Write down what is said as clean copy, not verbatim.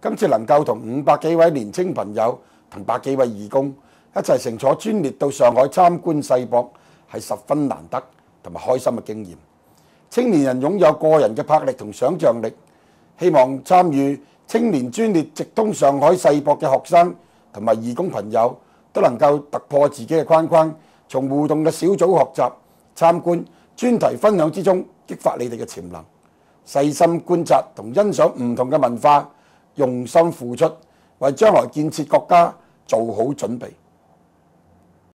今次能夠同500幾位年青朋友同百幾位義工一齊乘坐專列到上海參觀世博，係十分難得同埋開心嘅經驗。青年人擁有個人嘅魄力同想像力，希望參與青年專列直通上海世博嘅學生同埋義工朋友都能夠突破自己嘅框框，從互動嘅小組學習、參觀、專題分享之中激發你哋嘅潛能，細心觀察同欣賞唔同嘅文化，用心付出，為將來建設國家做好準備。